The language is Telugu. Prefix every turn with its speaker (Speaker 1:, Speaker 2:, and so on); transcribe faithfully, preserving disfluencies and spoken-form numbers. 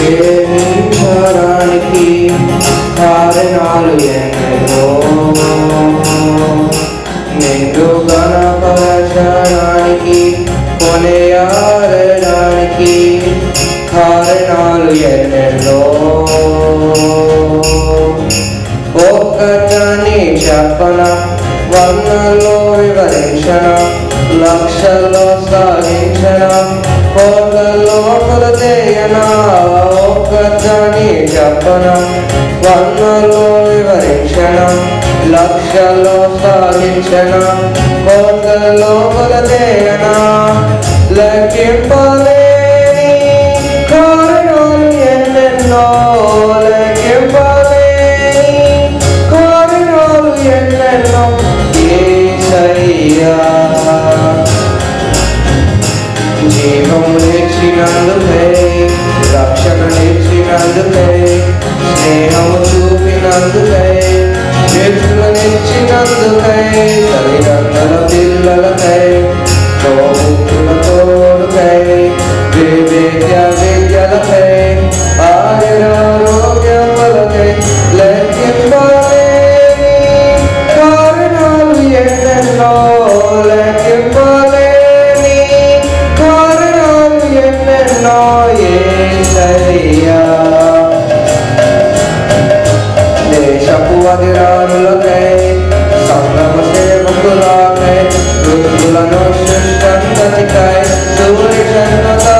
Speaker 1: ప్రేమించడానికి కారణాలు ఎన్నో, నిన్ను గణపరచడానికి కొనియాడడానికి కారణాలు ఎన్నెన్నో. ఒక్కటని చెప్పన, వందలో వివరించన, లక్షల్లో సాగించన, కోట్లలో కొలతేయన. ఒక్కటని చెప్పన, వందలో వివరించన, లక్షల్లో సాగించన, కోట్లలో కొలతేయన. లెక్కింపలేని కారణాలు ఎన్నెన్నో, లెక్కింపలేని కారణాలు ఎన్నెన్నో. యేసయ్యా జీవము నిచ్చినందుకే, రక్షణ నిచ్చినందుకే, స్నేహము చూపినందుకే, వ్యక్తులనిచ్చినందుకై, తల్లిదండ్రుల పిల్లలకై, తోబుట్టుల తోడుకై, వివేక విద్యలకై, ఆయురారోగ్యములకై, లెక్కింపలేని కారణాలు ఎన్నెన్నో, లెక్కింపలేని కారణాలు ఎన్నెన్నో. యేసయ్యా దేశపు అధిరారులకై, సంగమ సేవకులకై, వృద్ధులను సృష్టించడానికై, సూర్య